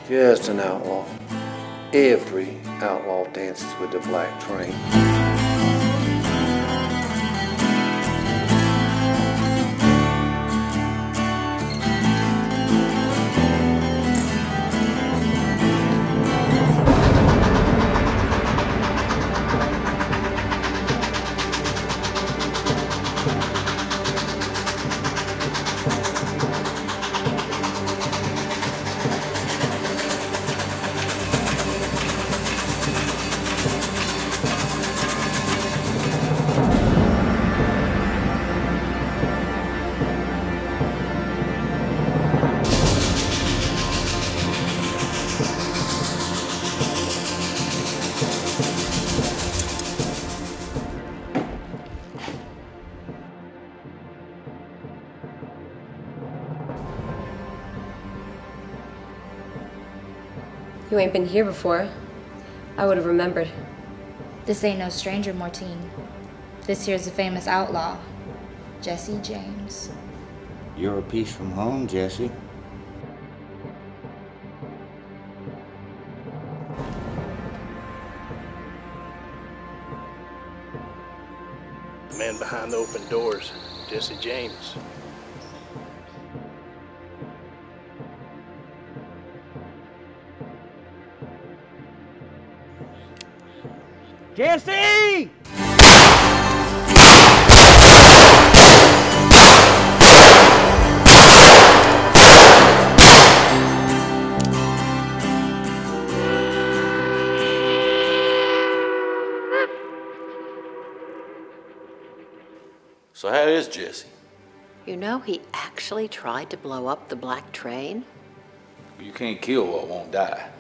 Just an outlaw. Every outlaw dances with the black train. You ain't been here before. I would have remembered. This ain't no stranger, Mortine. This here's a famous outlaw, Jesse James. You're a piece from home, Jesse. The man behind the open doors, Jesse James. Jesse! So how is Jesse? You know, he actually tried to blow up the black train. You can't kill what won't die.